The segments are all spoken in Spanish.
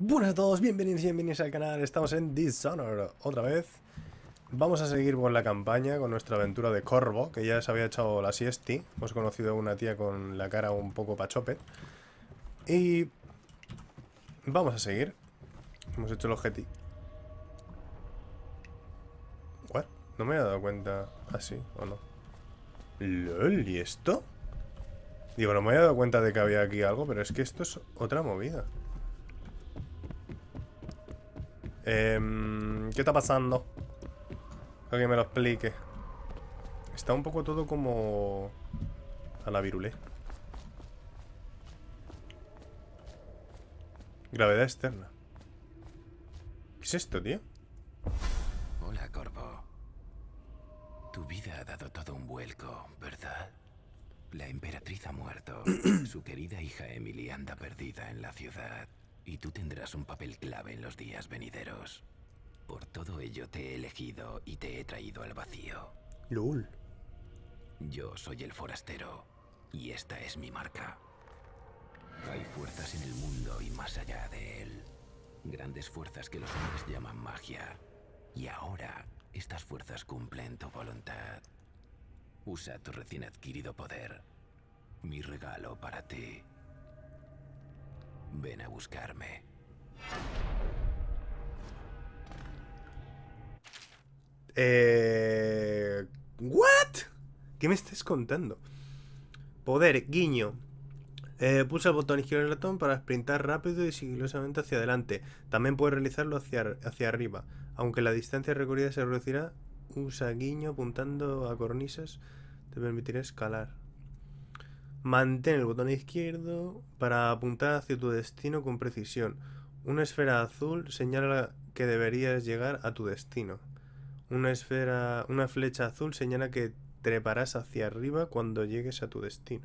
Buenas a todos, bienvenidos al canal. Estamos en Dishonored otra vez. Vamos a seguir con la campaña, con nuestra aventura de Corvo, que ya se había echado la siesti. Hemos conocido a una tía con la cara un poco pachope. Y vamos a seguir. Hemos hecho el objetivo. ¿What? No me había dado cuenta. ¿Así o no? LOL, ¿y esto? Digo, no me había dado cuenta de que había aquí algo, pero es que esto es otra movida. ¿Qué está pasando? Que alguien me lo explique. Está un poco todo como a la virulé. Gravedad externa. ¿Qué es esto, tío? Hola, Corvo. Tu vida ha dado todo un vuelco, ¿verdad? La emperatriz ha muerto. Su querida hija Emily anda perdida en la ciudad. Y tú tendrás un papel clave en los días venideros. Por todo ello te he elegido y te he traído al vacío. LOL. Yo soy el forastero. Y esta es mi marca. Hay fuerzas en el mundo y más allá de él. Grandes fuerzas que los hombres llaman magia. Y ahora, estas fuerzas cumplen tu voluntad. Usa tu recién adquirido poder. Mi regalo para ti. Ven a buscarme. ¿What? ¿Qué me estás contando? Poder, guiño. Pulsa el botón izquierdo del ratón para sprintar rápido y sigilosamente hacia adelante. También puedes realizarlo hacia arriba. Aunque la distancia recorrida se reducirá, usa guiño apuntando a cornisas. Te permitirá escalar. Mantén el botón izquierdo para apuntar hacia tu destino con precisión. Una esfera azul señala que deberías llegar a tu destino. Una flecha azul señala que treparás hacia arriba cuando llegues a tu destino.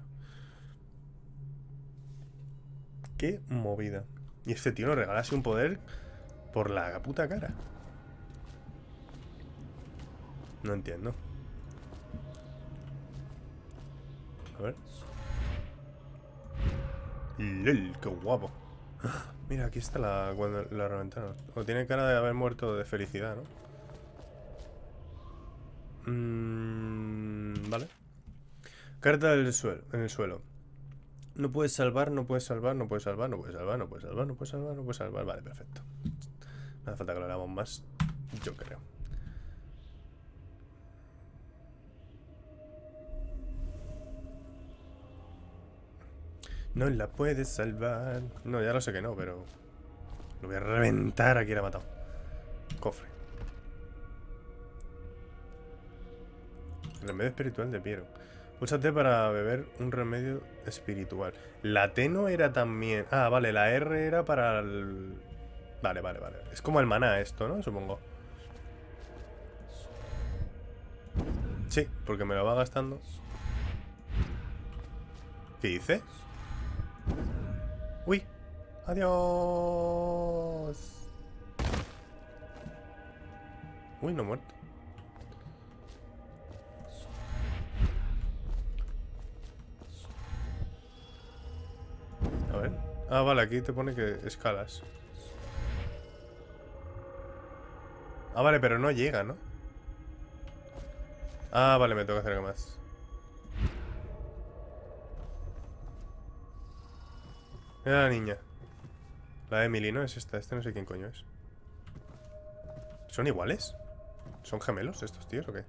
Qué movida. Y este tío nos regalase un poder por la puta cara. No entiendo. A ver. ¡Lol! ¡Qué guapo! Mira, aquí está la ventana. O tiene cara de haber muerto de felicidad, ¿no? Vale. Carta del suelo, en el suelo. No puedes salvar, no puedes salvar, no puedes salvar, no puedes salvar, no puedes salvar, no puedes salvar, no puedes salvar. Vale, perfecto. No hace falta que lo hagamos más, yo creo. No la puedes salvar. No, ya lo sé que no, pero lo voy a reventar a quien ha matado. Cofre. Remedio espiritual de Piero. Púlsate para beber un remedio espiritual. La T no era también... Ah, vale, la R era para el... Vale. Es como el maná esto, ¿no? Supongo. Sí, porque me lo va gastando. ¿Qué hice? ¡Uy! ¡Adiós! Uy, no he muerto. A ver. Ah, vale, aquí te pone que escalas. Ah, vale, pero no llega, ¿no? Ah, vale, me tengo que hacer algo más. Mira la niña. La Emily, ¿no? Es esta. Este no sé quién coño es. ¿Son iguales? ¿Son gemelos estos tíos o qué?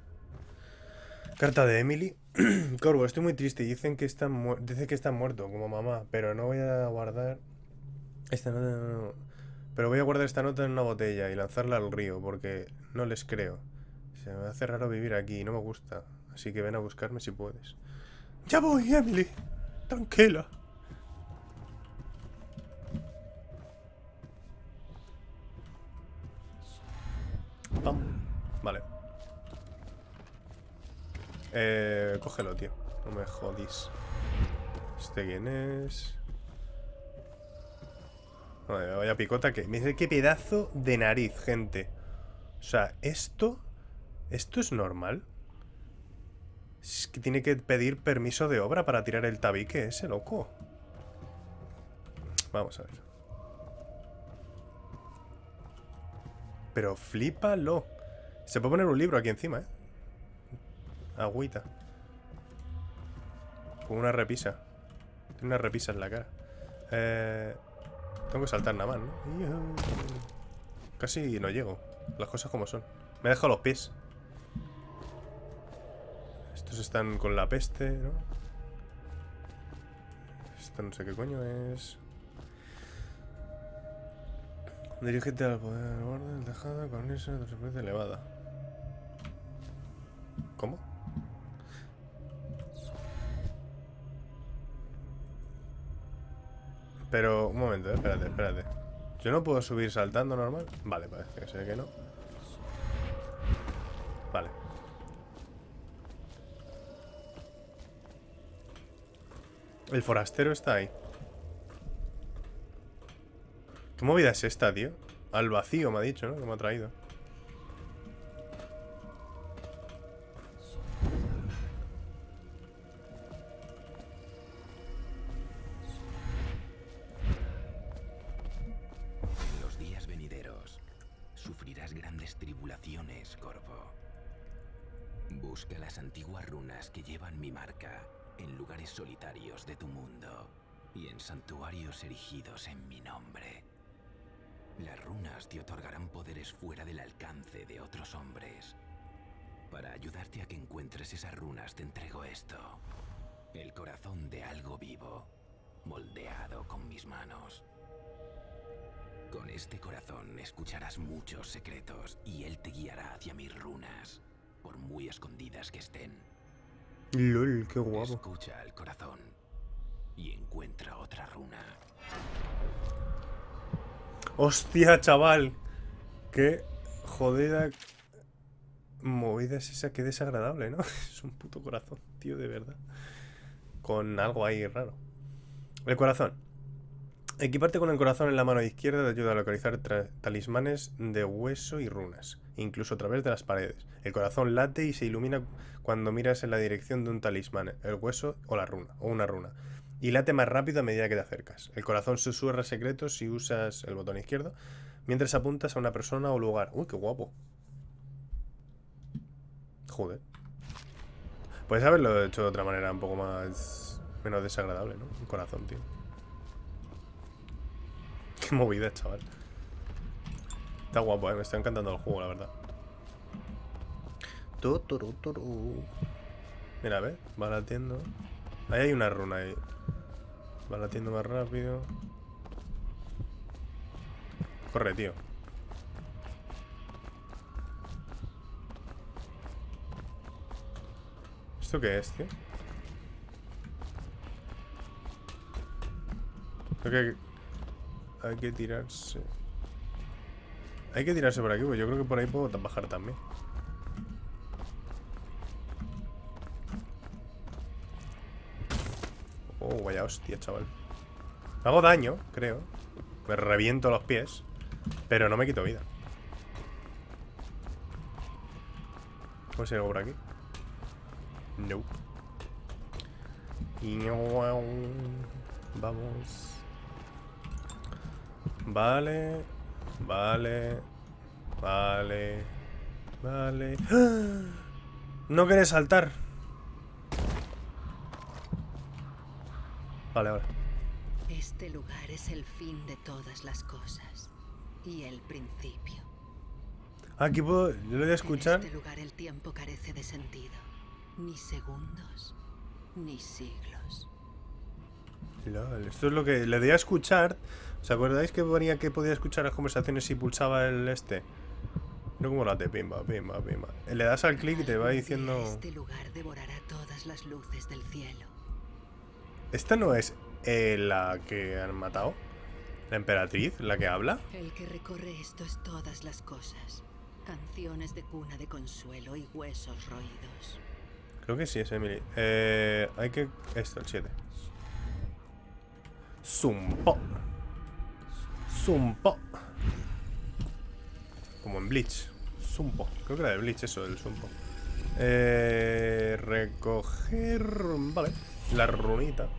Carta de Emily. Corvo, estoy muy triste. Dice que está muerto, como mamá. Pero no voy a guardar... Esta nota no... Pero voy a guardar esta nota en una botella y lanzarla al río, porque no les creo. Se me hace raro vivir aquí y no me gusta. Así que ven a buscarme si puedes. ¡Ya voy, Emily! Tranquila. Pam. Vale. Cógelo, tío. No me jodís. ¿Este quién es? Vale, vaya picota que... Mira qué pedazo de nariz, gente. O sea, esto es normal. Es que tiene que pedir permiso de obra para tirar el tabique ese, loco. Vamos a ver. pero flípalo. Se puede poner un libro aquí encima, Agüita. Con una repisa. Tiene una repisa en la cara. Tengo que saltar nada más, ¿no? Casi no llego. Las cosas como son. Me he dejado los pies. Estos están con la peste, ¿no? Esto no sé qué coño es. Dirígete al poder del borde del tejado con esa de superficie elevada. ¿Cómo? Pero, un momento, espérate. ¿Yo no puedo subir saltando normal? Vale, parece que sé que no. Vale. El forastero está ahí. ¿Qué movida es esta, tío? Al vacío me ha dicho, ¿no? Que me ha traído. En los días venideros sufrirás grandes tribulaciones, Corvo. Busca las antiguas runas que llevan mi marca en lugares solitarios de tu mundo y en santuarios erigidos en mi nombre. Las runas te otorgarán poderes fuera del alcance de otros hombres. Para ayudarte a que encuentres esas runas te entrego esto. El corazón de algo vivo, moldeado con mis manos. Con este corazón escucharás muchos secretos y él te guiará hacia mis runas, por muy escondidas que estén. LOL, qué guapo. Escucha al corazón y encuentra otra runa. Hostia, chaval. Qué jodida movida es esa, qué desagradable, ¿no? Es un puto corazón, tío, de verdad. Con algo ahí raro. El corazón. Equiparte con el corazón en la mano izquierda te ayuda a localizar talismanes de hueso y runas, incluso a través de las paredes. El corazón late y se ilumina cuando miras en la dirección de un talismán, el hueso o la runa, o una runa. Y late más rápido a medida que te acercas. El corazón susurra secretos si usas el botón izquierdo, mientras apuntas a una persona o lugar. Uy, qué guapo. Joder. Puedes haberlo hecho de otra manera un poco más... menos desagradable, ¿no? Un corazón, tío. Qué movida, chaval. Está guapo, me está encantando el juego, la verdad. Mira, a ver, va latiendo. Ahí hay una runa ahí. Va latiendo más rápido. Corre, tío. ¿Esto qué es, tío? Creo que hay que tirarse. Hay que tirarse por aquí, pues yo creo que por ahí puedo bajar también. Oh, vaya hostia, chaval. Me hago daño, creo. Me reviento los pies. Pero no me quito vida. ¿Cómo se llega por aquí? No. Vamos. Vale. Vale. Vale. Vale. ¡Ah! No querés saltar. Vale, vale. Este lugar es el fin de todas las cosas y el principio. Aquí puedo... Yo le voy a escuchar. En este lugar el tiempo carece de sentido. Ni segundos, ni siglos. Lol, esto es lo que le doy a escuchar. ¿Os acordáis que ponía que podía escuchar las conversaciones si pulsaba el este? No como las de pimba, pimba, pimba. Le das al clic y te va diciendo... Este lugar devorará todas las luces del cielo. ¿Esta no es la que han matado? ¿La emperatriz? ¿La que habla? El que recorre esto es todas las cosas. Canciones de cuna de consuelo y huesos roídos. Creo que sí, es Emily. Hay que... Esto, el 7. Zumpo. Zumpo. Como en Bleach. Zumpo. Creo que era de Bleach eso, el Zumpo. Recoger... Vale. La runita.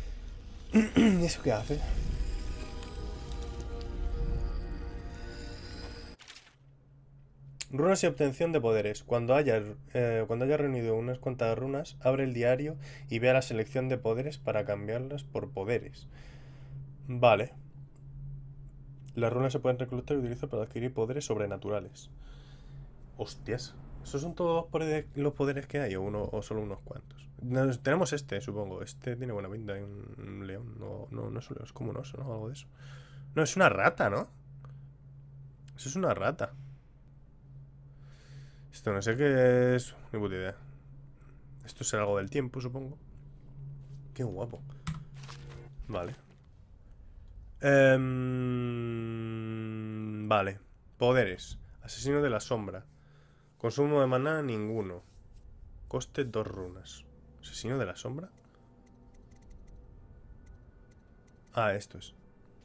¿Y eso qué hace? Runas y obtención de poderes. Cuando haya reunido unas cuantas runas, abre el diario y vea la selección de poderes para cambiarlas por poderes. Vale. Las runas se pueden reclutar y utilizar para adquirir poderes sobrenaturales. Hostias. ¿Esos son todos los poderes que hay o solo unos cuantos? Tenemos este, supongo. Este tiene buena pinta. Hay un león. No es un león, es como un oso, ¿no? Algo de eso. No, es una rata, ¿no? Eso es una rata. Esto no sé qué es. Ni puta idea. Esto será algo del tiempo, supongo. Qué guapo. Vale. Vale. Poderes. Asesino de la sombra. Consumo de maná, ninguno. Coste 2 runas. ¿Asesino de la sombra? Ah, esto es.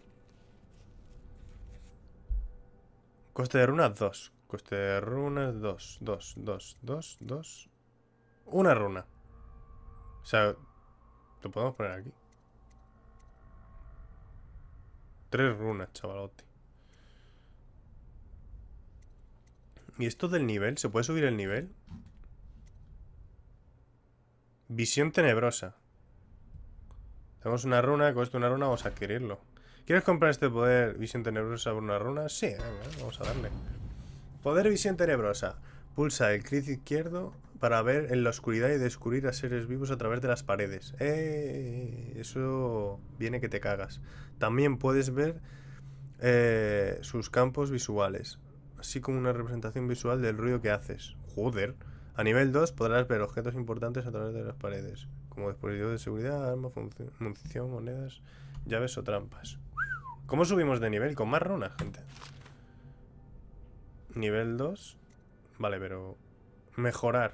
Coste de runas 2. Coste de runas 2. 2. Una runa. O sea, lo podemos poner aquí. 3 runas, chavalote. ¿Y esto del nivel? ¿Se puede subir el nivel? Visión tenebrosa. Tenemos una runa, cuesta una runa, vamos a adquirirlo. ¿Quieres comprar este poder visión tenebrosa por una runa? Sí, venga, vamos a darle. Poder visión tenebrosa. Pulsa el clic izquierdo para ver en la oscuridad y descubrir a seres vivos a través de las paredes. Eso viene que te cagas. También puedes ver sus campos visuales, así como una representación visual del ruido que haces. Joder. A nivel 2 podrás ver objetos importantes a través de las paredes, como dispositivos de seguridad, armas, munición, monedas, llaves o trampas. ¿Cómo subimos de nivel? Con más runas, gente. Nivel 2. Vale, pero... mejorar.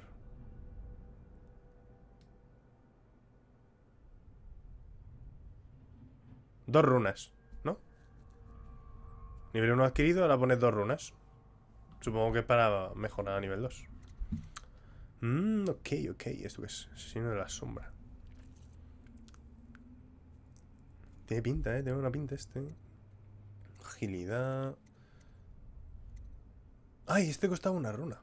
Dos runas, ¿no? Nivel 1 adquirido, ahora pones 2 runas. Supongo que es para mejorar a nivel 2. Ok. ¿Esto qué es? Asesino de la sombra. Tiene pinta, tiene una pinta este. Agilidad. ¡Ay! Este costaba una runa.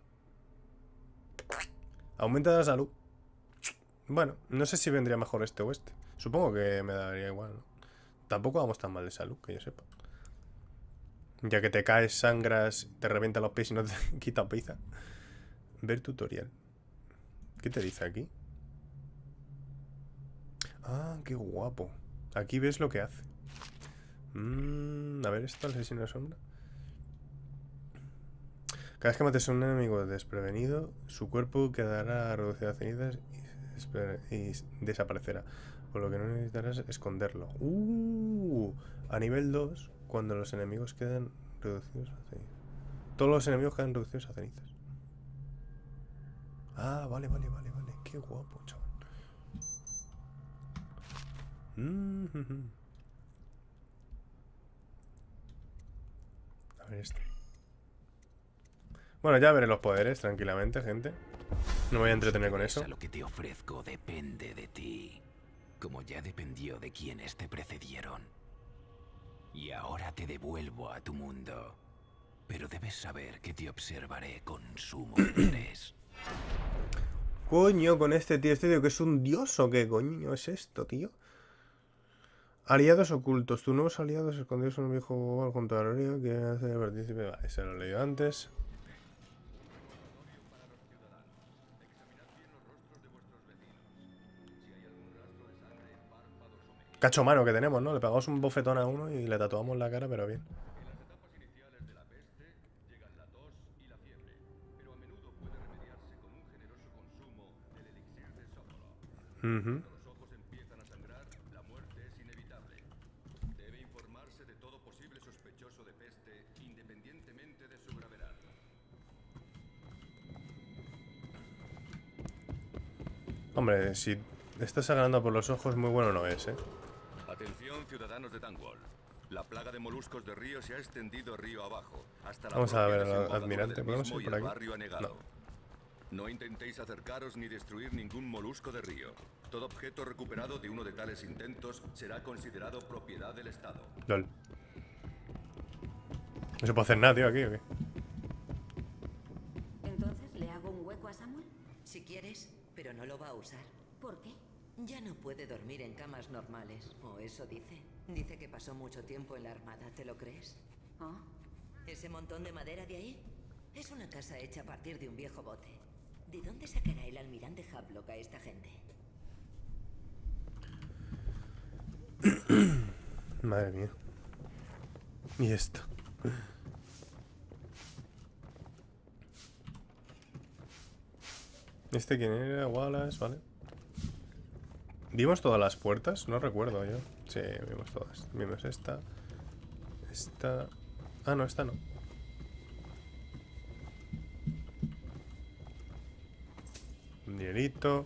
Aumenta la salud. Bueno, no sé si vendría mejor este o este. Supongo que me daría igual, ¿no? Tampoco vamos tan mal de salud, que yo sepa. Ya que te caes, sangras, te revienta los pies y no te quita pizza. Ver tutorial. ¿Qué te dice aquí? Ah, qué guapo. Aquí ves lo que hace. A ver, esto, el asesino de sombra. Cada vez que mates a un enemigo desprevenido, su cuerpo quedará reducido a cenizas y desaparecerá. Por lo que no necesitarás esconderlo. A nivel 2, cuando los enemigos quedan reducidos a cenizas. Todos los enemigos quedan reducidos a cenizas. Ah, vale. Qué guapo, chaval. A ver este. Bueno, ya veré los poderes tranquilamente, gente. No me voy a entretener con eso. Lo que te ofrezco depende de ti, como ya dependió de quienes te precedieron. Y ahora te devuelvo a tu mundo. Pero debes saber que te observaré con sumo interés. Coño, con este tío que es un dios o qué coño es esto, tío. Aliados ocultos. Tus nuevos aliados escondidos en un viejo juego junto a Río que hace partícipe. Vale, se lo he leído antes. Cacho mano que tenemos, ¿no? Le pegamos un bofetón a uno y le tatuamos la cara, pero bien. Hombre, si estás sangrando por los ojos, muy bueno no es, ¿eh? Atención, ciudadanos de Dunwall. La plaga de moluscos de río se ha extendido río abajo, hasta la Vamos a ver propia al desembocadura admirante. del ¿Podemos mismo ir y por el aquí? barrio anegado. No intentéis acercaros ni destruir ningún molusco de río. Todo objeto recuperado de uno de tales intentos será considerado propiedad del Estado. LOL. No se puede hacer nada, tío, aquí, ¿o qué? va a usar. ¿Por qué? Ya no puede dormir en camas normales, o eso dice. Dice que pasó mucho tiempo en la armada, ¿te lo crees? Oh, ¿Ese montón de madera de ahí? Es una casa hecha a partir de un viejo bote. ¿De dónde sacará el almirante Havelock a esta gente? Madre mía. ¿Y esto? ¿Este quién era? Wallace, vale. ¿Vimos todas las puertas? No recuerdo yo. Sí, vimos todas. Vimos esta. Esta... Ah, no, esta no. Un dinerito.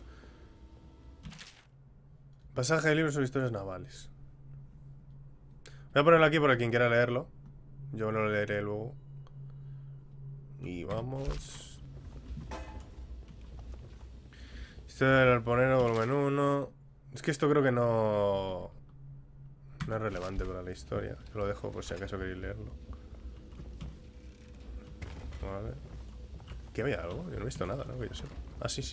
Pasaje de libros sobre historias navales. Voy a ponerlo aquí para quien quiera leerlo. Yo lo leeré luego. Y vamos. Historia del arponero, volumen 1. Es que esto creo que no... No es relevante para la historia. Yo lo dejo por si acaso queréis leerlo. Vale. ¿Qué había algo? Yo no he visto nada, ¿no? Que yo sepa. Ah, sí.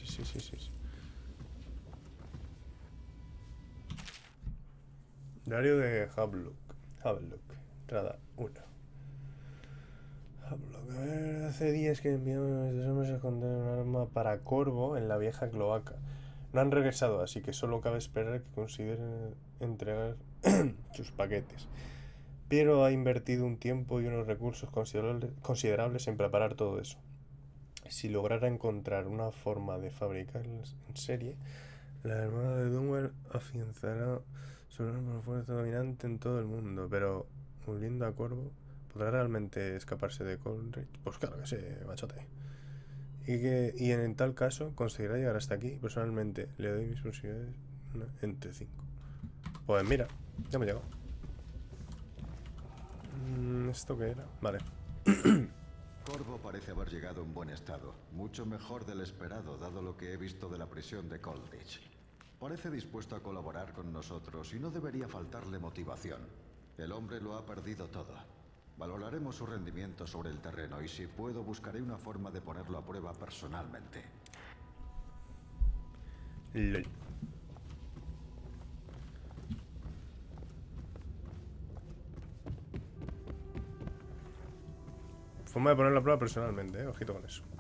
Diario de Havelock. Entrada 1. Havelock. A ver, hace días que enviamos a estos hombres a esconder un arma para Corvo en la vieja cloaca. No han regresado, así que solo cabe esperar que consideren entregar sus paquetes. Pero ha invertido un tiempo y unos recursos considerables en preparar todo eso. Si lograra encontrar una forma de fabricarlas en serie, la Armada de Dunwell afianzará su enorme fuerza dominante en todo el mundo. Pero, volviendo a Corvo, ¿podrá realmente escaparse de Coldridge? Pues claro que sí, machote. Y en tal caso, conseguirá llegar hasta aquí. Personalmente, le doy mis posibilidades entre 5. Pues mira, ya me llegó. ¿Esto qué era? Vale. Corvo parece haber llegado en buen estado, mucho mejor del esperado dado lo que he visto de la prisión de Coldridge. Parece dispuesto a colaborar con nosotros y no debería faltarle motivación. El hombre lo ha perdido todo. Valoraremos su rendimiento sobre el terreno y si puedo buscaré una forma de ponerlo a prueba personalmente. LOL. Forma de ponerlo a prueba personalmente, ojito con eso.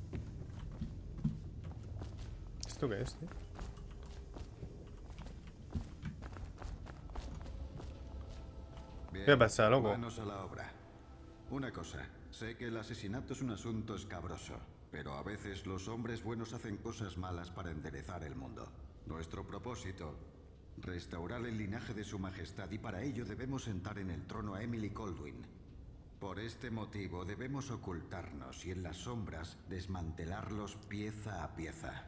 ¿Esto qué es, tío? Bien, ¿Qué pasa, loco? Manos a la obra. Una cosa, sé que el asesinato es un asunto escabroso, pero a veces los hombres buenos hacen cosas malas para enderezar el mundo. Nuestro propósito, restaurar el linaje de su majestad, y para ello debemos sentar en el trono a Emily Kaldwin. Por este motivo debemos ocultarnos y en las sombras desmantelarlos pieza a pieza.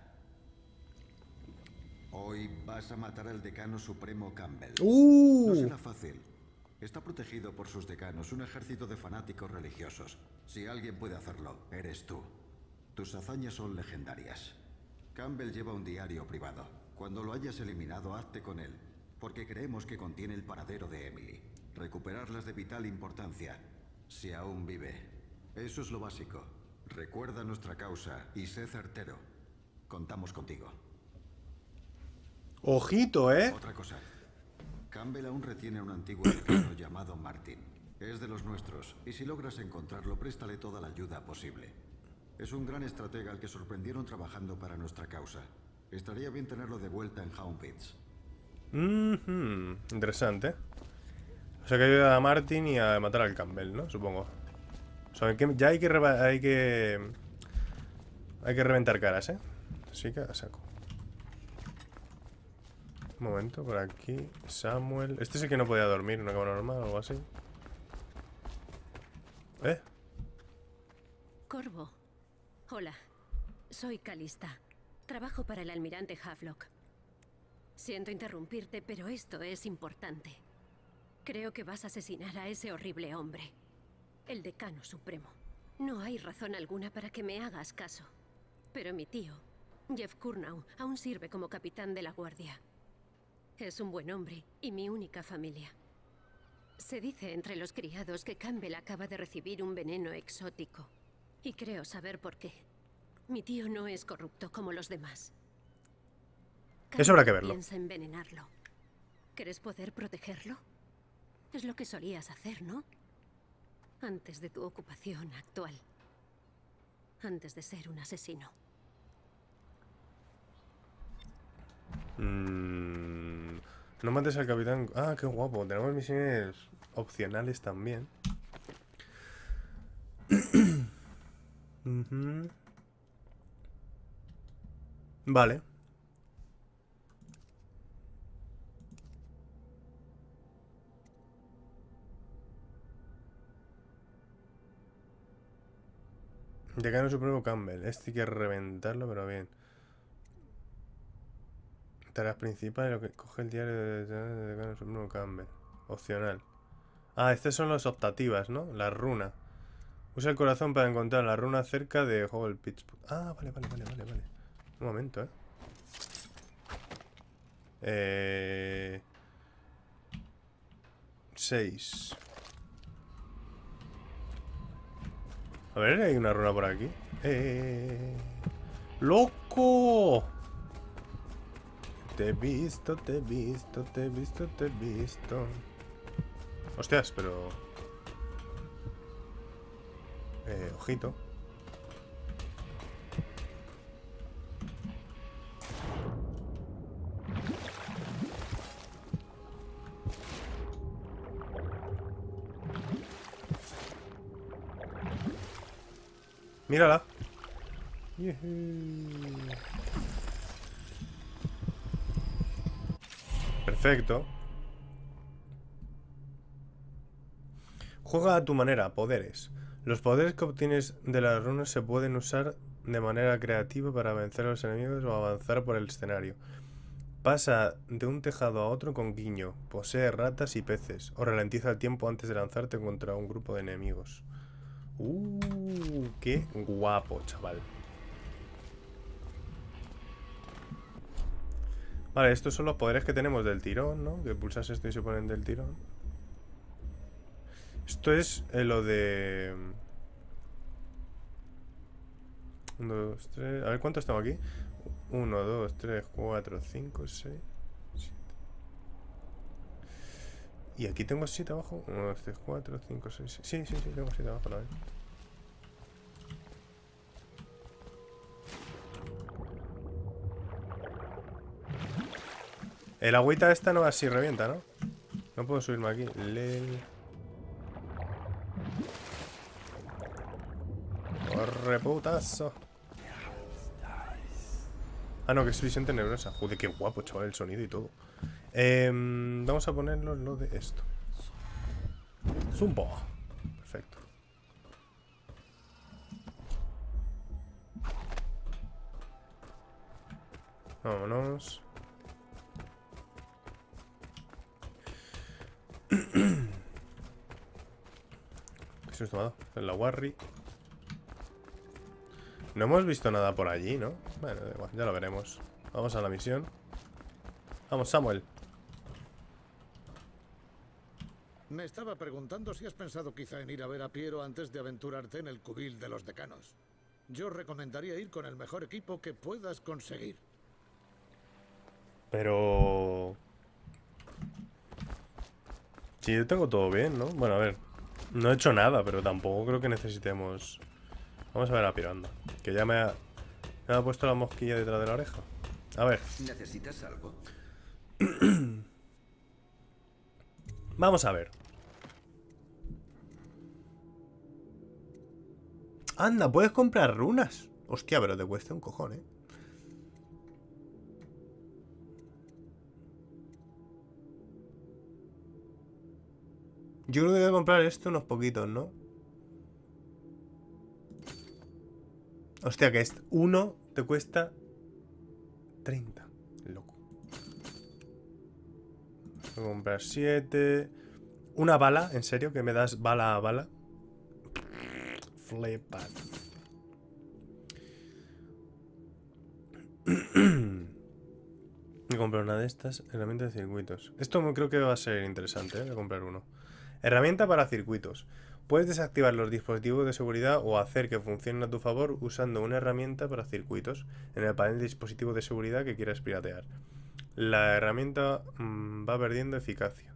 Hoy vas a matar al decano supremo Campbell. No será fácil. Está protegido por sus decanos, un ejército de fanáticos religiosos. Si alguien puede hacerlo, eres tú. Tus hazañas son legendarias. Campbell lleva un diario privado. Cuando lo hayas eliminado, hazte con él, porque creemos que contiene el paradero de Emily. Recuperarla es de vital importancia, si aún vive. Eso es lo básico. Recuerda nuestra causa y sé certero. Contamos contigo. Ojito, ¿eh? Otra cosa. Campbell aún retiene a un antiguo decano llamado Martin. Es de los nuestros, y si logras encontrarlo, préstale toda la ayuda posible. Es un gran estratega al que sorprendieron trabajando para nuestra causa. Estaría bien tenerlo de vuelta en Hound Pits. Interesante. O sea que ayuda a Martin y a matar al Campbell, ¿no? Supongo. O sea, que ya hay que reventar caras, ¿eh? Así que a saco. Un momento, por aquí. Samuel. Este es el que no podía dormir en una cama normal o algo así. Corvo. Hola. Soy Calista. Trabajo para el almirante Havelock. Siento interrumpirte, pero esto es importante. Creo que vas a asesinar a ese horrible hombre. El decano supremo. No hay razón alguna para que me hagas caso. Pero mi tío, Jeff Curnow, aún sirve como capitán de la guardia. Es un buen hombre y mi única familia. Se dice entre los criados que Campbell acaba de recibir un veneno exótico. Y creo saber por qué. Mi tío no es corrupto como los demás. Eso habrá que verlo. Piensa envenenarlo. ¿Quieres poder protegerlo? Es lo que solías hacer, ¿no? Antes de tu ocupación actual. Antes de ser un asesino. No mates al capitán. Ah, qué guapo. Tenemos misiones opcionales también. Vale. Decano Supremo Campbell. Este hay que reventarlo, pero bien. Tareas principales, lo que coge el diario de Decano Supremo Campbell. Opcional. Ah, estas son las optativas, ¿no? La runa. Usa el corazón para encontrar la runa cerca de Hobble Pittsburgh. Ah, vale. Un momento, 6. A ver, hay una runa por aquí. ¡Loco! Te he visto. Hostias, pero... ojito. Mírala. Perfecto. Juega a tu manera, poderes. Los poderes que obtienes de las runas se pueden usar de manera creativa para vencer a los enemigos o avanzar por el escenario. Pasa de un tejado a otro con guiño, posee ratas y peces, o ralentiza el tiempo antes de lanzarte contra un grupo de enemigos. Qué guapo, chaval. Vale, estos son los poderes que tenemos del tirón, ¿no? Que pulsas esto y se ponen del tirón. Esto es lo de... 1, 2, 3... A ver, ¿cuántos tengo aquí? 1, 2, 3, 4, 5, 6, 7. Y aquí tengo 7 abajo. 1, 2, 3, 4, 5, 6, 7. Sí, tengo 7 abajo también. El agüita esta no así revienta, ¿no? No puedo subirme aquí. Corre, putazo. Ah, no, que es visión tenebrosa. Joder, qué guapo, chaval, el sonido y todo. Vamos a ponerlo lo de esto. Zumbo. Perfecto. Vámonos. ¿Qué susto me ha dado? En la Warri. No hemos visto nada por allí, ¿no? Bueno, da igual, ya lo veremos. Vamos a la misión. Vamos, Samuel. Me estaba preguntando si has pensado quizá en ir a ver a Piero antes de aventurarte en el cubil de los decanos. Yo recomendaría ir con el mejor equipo que puedas conseguir. Pero... sí, yo tengo todo bien, ¿no? Bueno, a ver. No he hecho nada, pero tampoco creo que necesitemos... Vamos a ver a Piero, anda. Que ya me ha puesto la mosquilla detrás de la oreja. A ver. ¿Necesitas algo? Vamos a ver. Anda, puedes comprar runas. Hostia, pero te cuesta un cojón, ¿eh? Yo creo que voy a comprar esto unos poquitos, ¿no? Hostia, que uno te cuesta 30. Loco. Voy a comprar 7. Una bala, ¿en serio? ¿Que me das bala a bala? Flipa. Voy a comprar una de estas. Herramienta de circuitos. Esto creo que va a ser interesante, ¿eh? Voy a comprar uno. Herramienta para circuitos. Puedes desactivar los dispositivos de seguridad o hacer que funcionen a tu favor usando una herramienta para circuitos en el panel de dispositivos de seguridad que quieras piratear. la herramienta va perdiendo eficacia.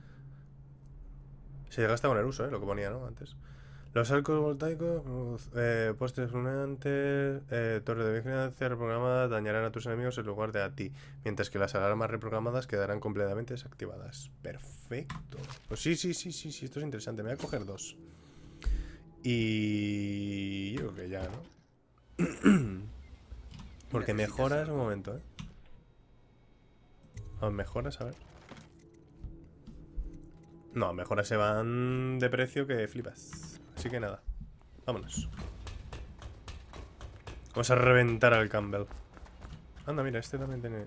Se gasta con el uso, lo que ponía, ¿no? Antes. Los arcos voltaicos, postes luminantes, torres de vigilancia reprogramadas dañarán a tus enemigos en lugar de a ti, mientras que las alarmas reprogramadas quedarán completamente desactivadas. Perfecto. Pues sí, esto es interesante. Me voy a coger 2. Y yo creo que ya, ¿no? Porque mejoras un momento, ¿eh? Mejoras, a ver. No, mejoras se van de precio que flipas. Así que nada, vámonos. Vamos a reventar al Campbell. Anda, mira, este también tiene...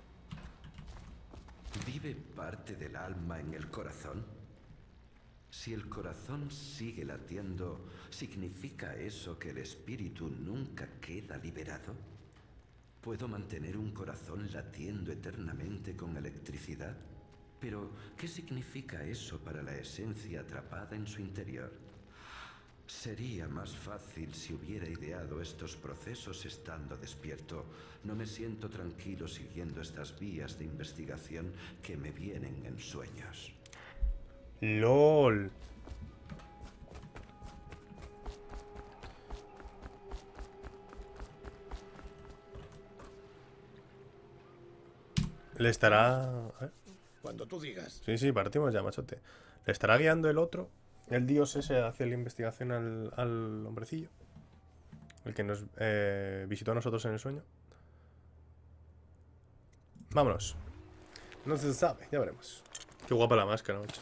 ¿Vive parte del alma en el corazón? Si el corazón sigue latiendo, ¿significa eso que el espíritu nunca queda liberado? ¿Puedo mantener un corazón latiendo eternamente con electricidad? Pero, ¿qué significa eso para la esencia atrapada en su interior? Sería más fácil si hubiera ideado estos procesos estando despierto. No me siento tranquilo siguiendo estas vías de investigación que me vienen en sueños. ¡Lol! Le estará... Cuando tú digas. Sí, partimos ya, machote. ¿Le estará guiando el otro? El dios ese hacia la investigación al hombrecillo. El que nos visitó a nosotros en el sueño. Vámonos. No se sabe, ya veremos. Qué guapa la máscara, macho.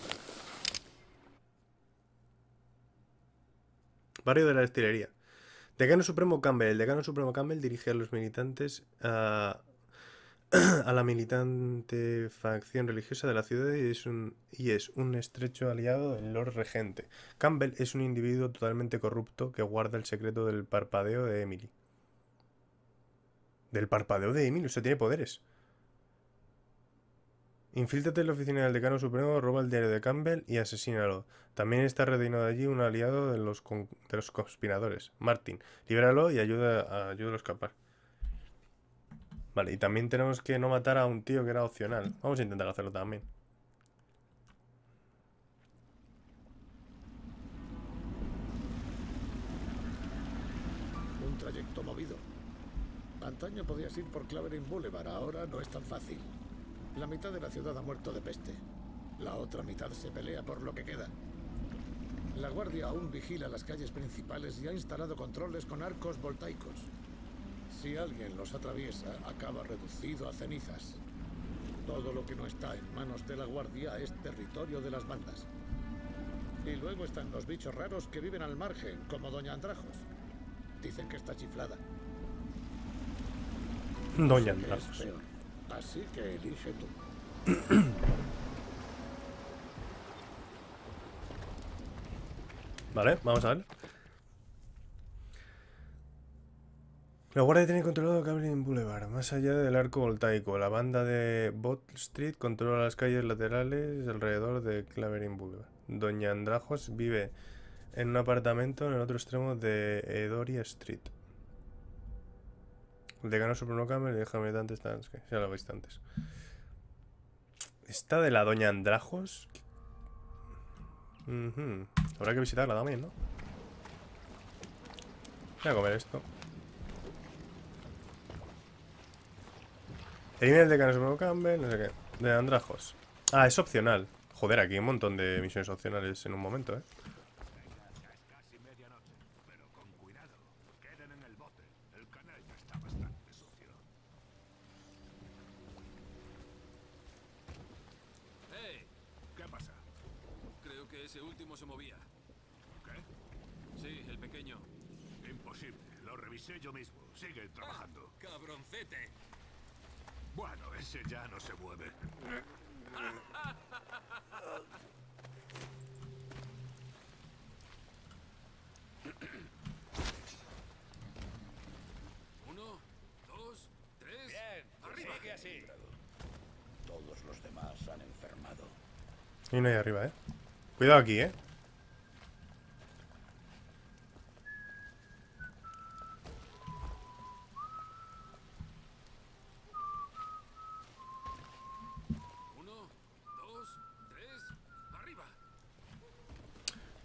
Barrio de la Destilería. Decano Supremo Campbell. El Decano Supremo Campbell dirige a los militantes a la militante facción religiosa de la ciudad y es un estrecho aliado del Lord Regente. Campbell es un individuo totalmente corrupto que guarda el secreto del parpadeo de Emily. ¿Del parpadeo de Emily? O sea, tiene poderes. Infíltrate en la oficina del Decano Supremo, roba el diario de Campbell y asesínalo. También está retenido allí un aliado de los conspiradores, Martin. Libéralo y ayúdalo a escapar. Vale, y también tenemos que no matar a un tío que era opcional. Vamos a intentar hacerlo también. Un trayecto movido. Antaño podías ir por Clavering Boulevard, ahora no es tan fácil. La mitad de la ciudad ha muerto de peste. La otra mitad se pelea por lo que queda. La guardia aún vigila las calles principales y ha instalado controles con arcos voltaicos. Si alguien los atraviesa, acaba reducido a cenizas. Todo lo que no está en manos de la guardia es territorio de las bandas. Y luego están los bichos raros que viven al margen, como Doña Andrajos. Dicen que está chiflada. Doña Andrajos. Es peor. Así que elige tú. Vale, vamos a ver. La guardia tiene controlado Clavering Boulevard, más allá del arco voltaico. La banda de Bot Street controla las calles laterales alrededor de Clavering Boulevard. Doña Andrajos vive en un apartamento en el otro extremo de Edoria Street. El Decano Supremo Campbell y deja militantes, ya lo veis antes. Esta de la Doña Andrajos. Habrá que visitarla también, ¿no? Voy a comer esto. Elimina el Decano Supremo Campbell, no sé qué. De Andrajos. Ah, es opcional. Joder, aquí hay un montón de misiones opcionales en un momento, ¿eh? Ese último se movía. ¿Qué? Sí, el pequeño. Imposible. Lo revisé yo mismo. Sigue trabajando. ¡Cabroncete! Bueno, ese ya no se mueve. Uno, dos, tres. Bien, arriba. Sigue así. Todos los demás han enfermado. Y uno ahí arriba, ¿eh? Cuidado aquí, ¿eh?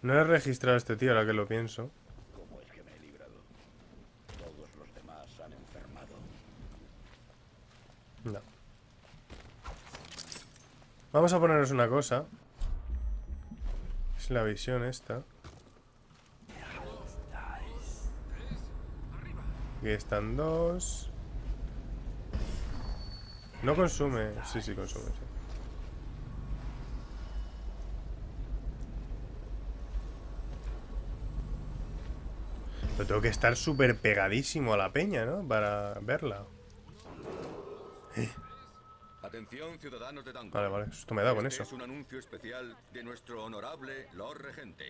No he registrado a este tío ahora que lo pienso. ¿Cómo es que me he librado? Todos los demás han enfermado. No. Vamos a ponernos una cosa. Es la visión esta. Aquí están dos. No consume. Sí, sí consume, sí. Pero tengo que estar súper pegadísimo a la peña, ¿no? Para verla. Atención, ciudadanos de Dunwall. Vale, vale. Esto me da con eso. Es un anuncio especial de nuestro honorable Lord Regente.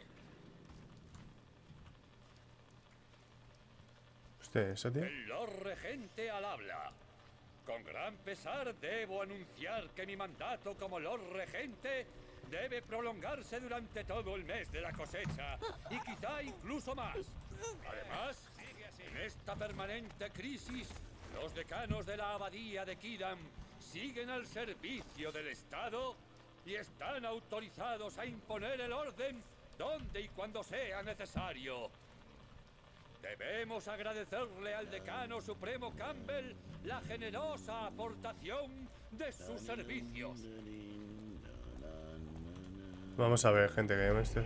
¿Usted eso, tío? El Lord Regente al habla. Con gran pesar debo anunciar que mi mandato como Lord Regente debe prolongarse durante todo el mes de la cosecha y quizá incluso más. Además, en esta permanente crisis, los decanos de la abadía de Kidam siguen al servicio del Estado y están autorizados a imponer el orden donde y cuando sea necesario. Debemos agradecerle al decano supremo Campbell la generosa aportación de sus servicios. Vamos a ver, gente, que yo me estoy...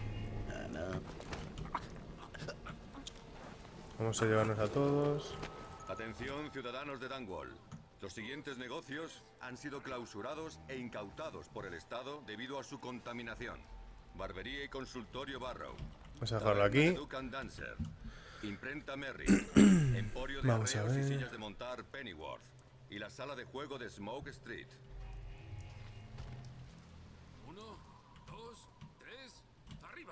Vamos a llevarnos a todos. Atención, ciudadanos de Dunwall. Los siguientes negocios han sido clausurados e incautados por el Estado debido a su contaminación. Barbería y consultorio Barrow. Vamos a dejarlo aquí. Duke and Dancer. Imprenta Merry. Emporio de Vamos a arreos y ver. sillas de montar Pennyworth. Y la sala de juego de Smoke Street. 1, 2, 3, arriba.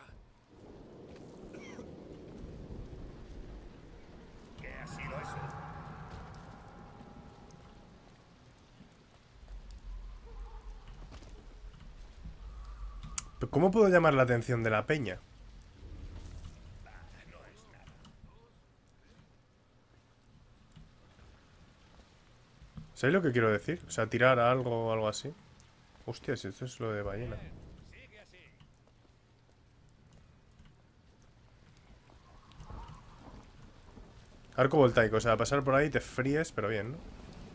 ¿Qué ha sido eso? ¿Pero cómo puedo llamar la atención de la peña? ¿Sabéis lo que quiero decir? O sea, tirar algo o algo así. Hostia, si esto es lo de ballena. Arco voltaico, o sea, pasar por ahí te fríes, pero bien, ¿no?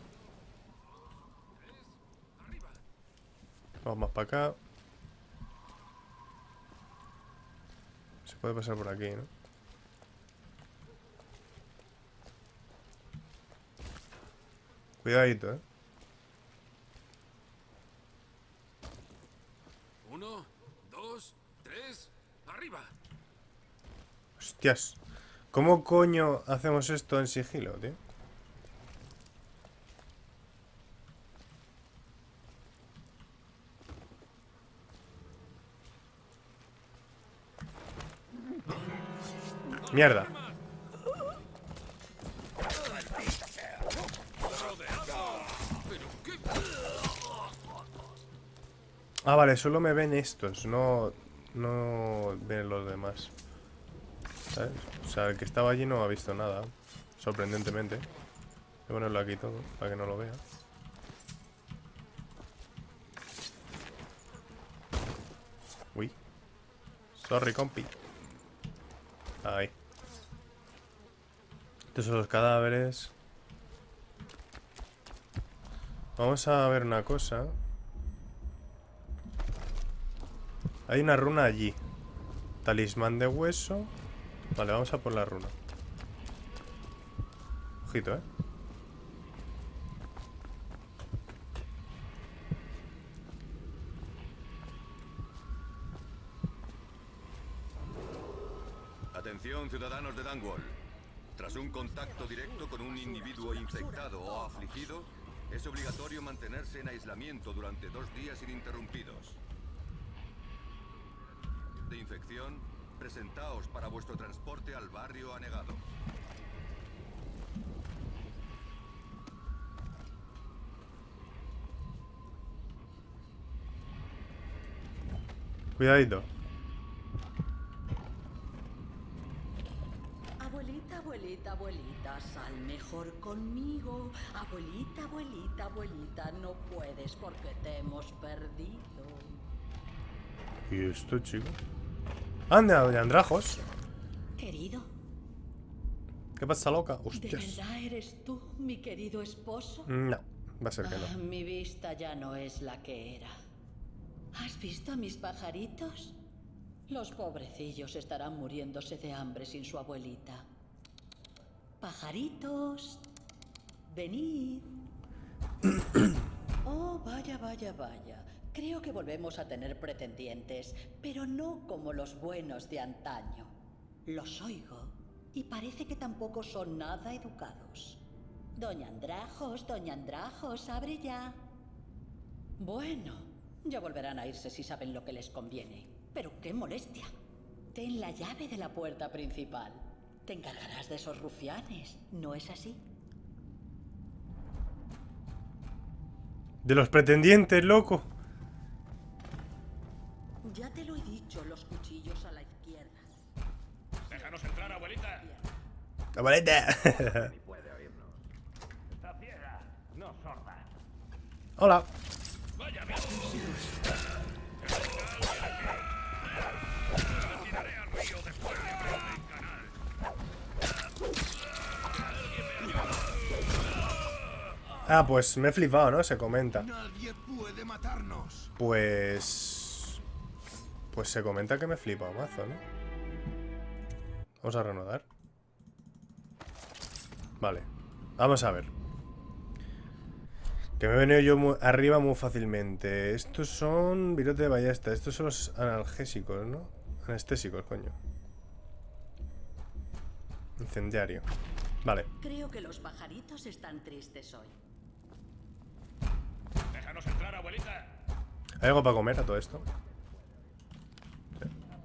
Vamos más para acá. Se puede pasar por aquí, ¿no? Cuidadito, 1, 2, 3, arriba. Hostias. ¿Cómo coño hacemos esto en sigilo, tío? Mierda. Ah, vale, solo me ven estos, no ven los demás. ¿Sabes? O sea, el que estaba allí no ha visto nada, sorprendentemente. Voy a ponerlo aquí todo, para que no lo vea. Uy. Sorry, compi. Ahí. Estos son los cadáveres. Vamos a ver una cosa. Hay una runa allí. Talismán de hueso. Vale, vamos a por la runa. Ojito, Atención, ciudadanos de Dunwall. Tras un contacto directo con un individuo infectado o afligido, es obligatorio mantenerse en aislamiento durante 2 días ininterrumpidos. De infección, presentaos para vuestro transporte al barrio anegado. Cuidadito. Abuelita, abuelita, abuelita, sal mejor conmigo. Abuelita, abuelita, abuelita, no puedes porque te hemos perdido. ¿Y esto, chico? Anda, doña Andrajos. Querido, ¿Qué pasa, loca? ¿de Hostias. verdad eres tú, mi querido esposo? No, va a ser que Ah, no. mi vista ya no es la que era. ¿Has visto a mis pajaritos? Los pobrecillos estarán muriéndose de hambre sin su abuelita. Pajaritos, venid. Oh, vaya, vaya, vaya. Creo que volvemos a tener pretendientes, pero no como los buenos de antaño. Los oigo y parece que tampoco son nada educados. Doña Andrajos, abre ya. Bueno, ya volverán a irse si saben lo que les conviene. Pero qué molestia. Ten la llave de la puerta principal. Te encargarás de esos rufianes, ¿no es así? De los pretendientes, loco. Ya te lo he dicho, los cuchillos a la izquierda. Déjanos entrar, abuelita. Abuelita. Ni puede oírnos. Está ciega, no sorda. Hola. Vaya bien. La tiraré al río después de abrirle el canal. Ah, pues me he flipado, ¿no? Se comenta. Nadie puede matarnos. Pues se comenta que me he flipado mazo, ¿no? Vamos a reanudar. Vale. Vamos a ver. Que me he venido yo arriba muy fácilmente. Estos son virote de ballesta. Estos son los analgésicos, ¿no? Anestésicos, coño. Incendiario. Vale. Creo que los pajaritos están tristes hoy. Déjanos entrar, abuelita. ¿Hay algo para comer a todo esto? Sí.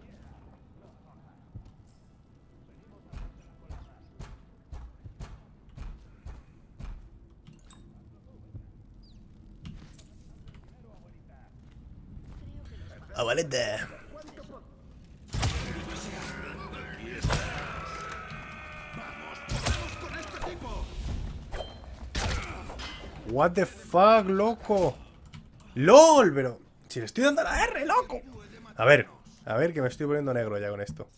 Abuelita. What the fuck, loco. LOL, pero si le estoy dando la R, loco. A ver, que me estoy poniendo negro ya con esto.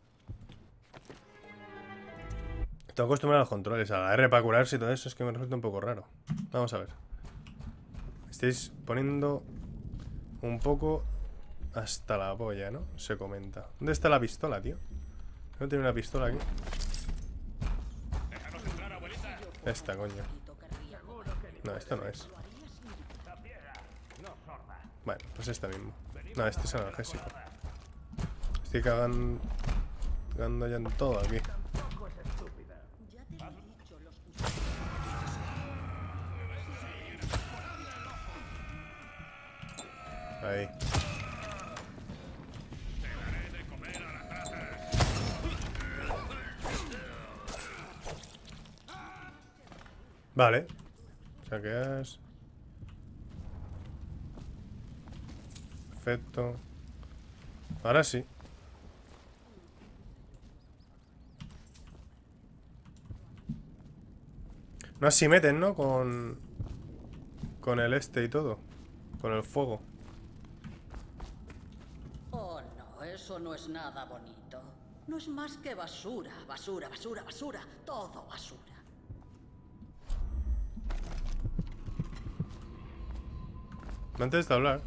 Estoy acostumbrado a los controles, a la R para curarse y todo eso, es que me resulta un poco raro. Vamos a ver. Estáis poniendo un poco hasta la polla, ¿no? Se comenta. ¿Dónde está la pistola, tío? ¿No tiene una pistola aquí? Esta, coño. No, esto no es. Bueno, pues esta mismo. No, este es analgésico. Estoy cagando ya en todo aquí. Ahí. Vale. Saqueas. Perfecto. Ahora sí. No así meten, ¿no? Con el este y todo. Con el fuego. Oh, no, eso no es nada bonito. No es más que basura, basura, basura, basura. Todo basura. Antes de hablar.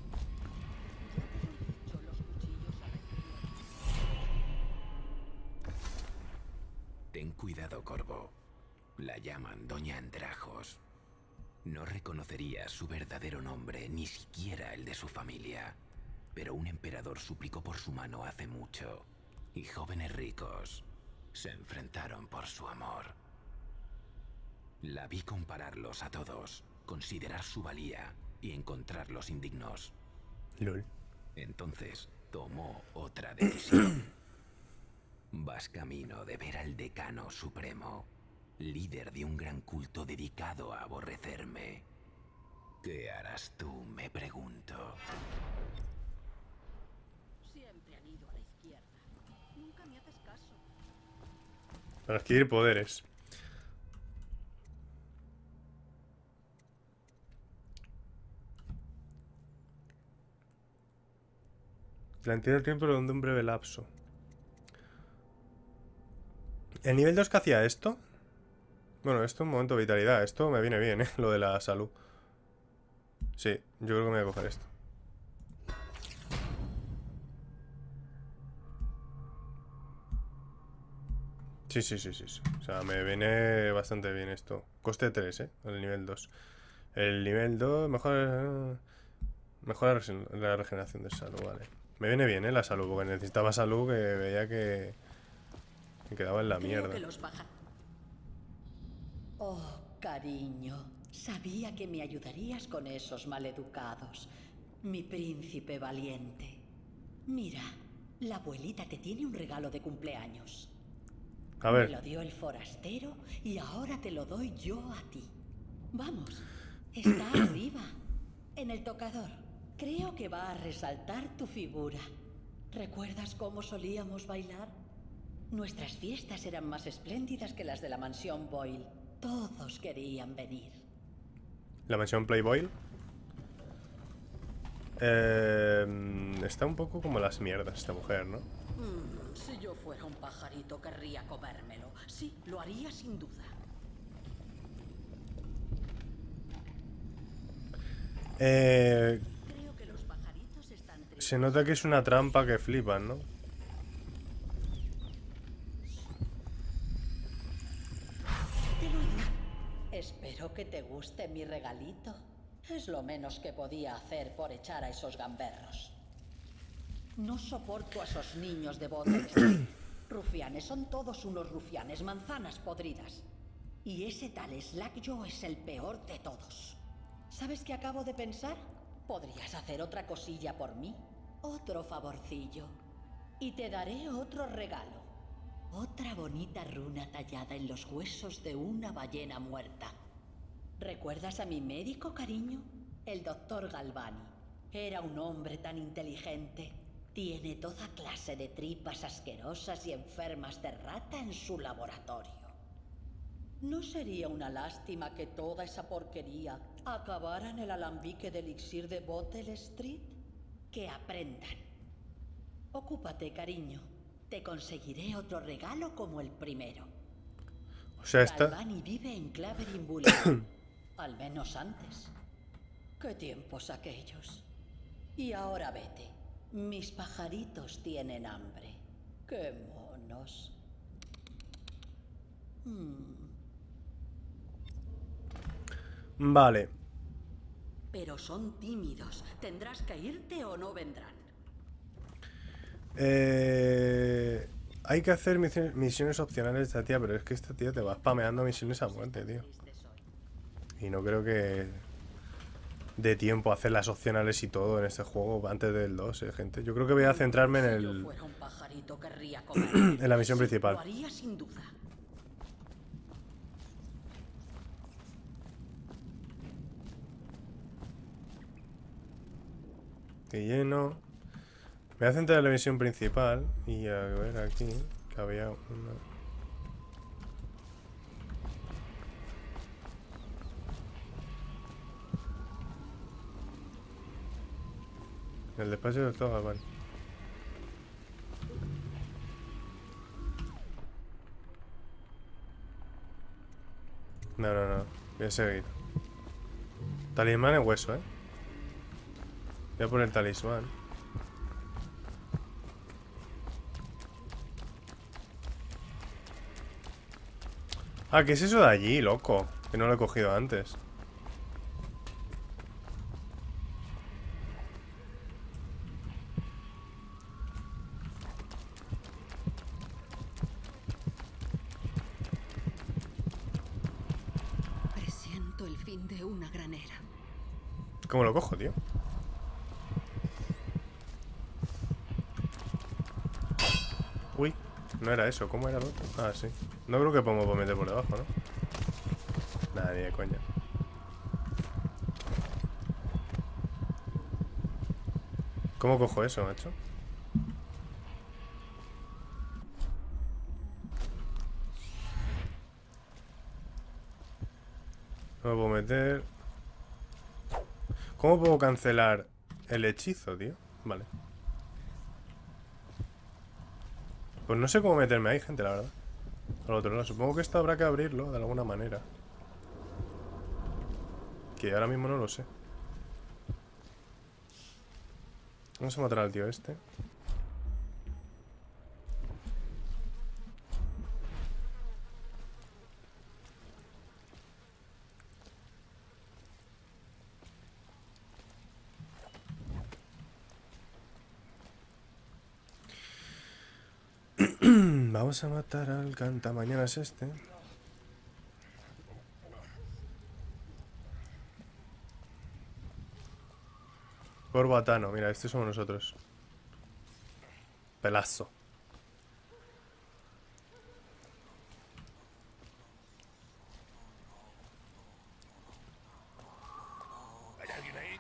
Ten cuidado, Corvo. La llaman Doña Andrajos. No reconocería su verdadero nombre, ni siquiera el de su familia. Pero un emperador suplicó por su mano hace mucho. Y jóvenes ricos se enfrentaron por su amor. La vi compararlos a todos, considerar su valía y encontrarlos indignos. LOL. Entonces tomó otra decisión. Vas camino de ver al decano supremo, líder de un gran culto dedicado a aborrecerme. ¿Qué harás tú, me pregunto? Siempre han ido a la izquierda. Nunca me haces caso. Para adquirir poderes. La entidad del tiempo de un breve lapso. El nivel 2 que hacía esto. Bueno, esto es un momento de vitalidad. Esto me viene bien, lo de la salud. Sí, yo creo que me voy a coger esto. Sí. O sea, me viene bastante bien esto. Coste 3, el nivel 2. El nivel 2 mejora la regeneración de salud, vale. Me viene bien, la salud, porque necesitaba salud que veía que me quedaba en la mierda. Oh, cariño. Sabía que me ayudarías con esos maleducados. Mi príncipe valiente. Mira, la abuelita te tiene un regalo de cumpleaños. A ver. Me lo dio el forastero y ahora te lo doy yo a ti. Vamos, está arriba, en el tocador. Creo que va a resaltar tu figura. ¿Recuerdas cómo solíamos bailar? Nuestras fiestas eran más espléndidas que las de la mansión Boyle. Todos querían venir. ¿La mansión Playboy? Está un poco como las mierdas esta mujer, ¿no? Si yo fuera un pajarito querría comérmelo. Sí, lo haría sin duda. Creo que los pajaritos están tristes. Se nota que es una trampa que flipan, ¿no? Espero que te guste mi regalito. Es lo menos que podía hacer por echar a esos gamberros. No soporto a esos niños de Bottle Street. Rufianes, son todos unos rufianes, manzanas podridas. Y ese tal Slackjaw es el peor de todos. ¿Sabes qué acabo de pensar? ¿Podrías hacer otra cosilla por mí? Otro favorcillo. Y te daré otro regalo. Otra bonita runa tallada en los huesos de una ballena muerta. ¿Recuerdas a mi médico, cariño? El doctor Galvani. Era un hombre tan inteligente. Tiene toda clase de tripas asquerosas y enfermas de rata en su laboratorio. ¿No sería una lástima que toda esa porquería acabara en el alambique de elixir de Bottle Street? Que aprendan. Ocúpate, cariño. Te conseguiré otro regalo como el primero. O sea, esta... Galvani vive en Clavering Boulevard. Al menos antes. ¿Qué tiempos aquellos? Y ahora vete. Mis pajaritos tienen hambre. ¡Qué monos! Vale. Pero son tímidos. Tendrás que irte o no vendrán. Hay que hacer misiones opcionales de esta tía, pero es que esta tía te va spameando misiones a muerte, tío. Y no creo que dé tiempo a hacer las opcionales y todo en este juego antes del 2, gente. Yo creo que voy a centrarme en el... en la misión principal. Lo haría sin duda. Que lleno. Me voy a centrar en la misión principal. Y a ver aquí, que había una... El despacho del doctor Galvani. No. Voy a seguir. Talismán es hueso, Voy a poner talismán. Ah, ¿qué es eso de allí, loco? Que no lo he cogido antes. Presiento el fin de una gran era. ¿Cómo lo cojo, tío? Uy, no era eso. ¿Cómo era lo otro? Ah, sí. No creo que podamos meter por debajo, ¿no? Nada, ni de coña. ¿Cómo cojo eso, macho? No me puedo meter. ¿Cómo puedo cancelar el hechizo, tío? Vale. Pues no sé cómo meterme ahí, gente, la verdad. Al otro lado. Supongo que esto habrá que abrirlo de alguna manera. Que ahora mismo no lo sé. Vamos a matar al tío este. Vamos a matar al cantamañanas este. Corbatano, mira, este somos nosotros. Pelazo. ¿Hay alguien ahí?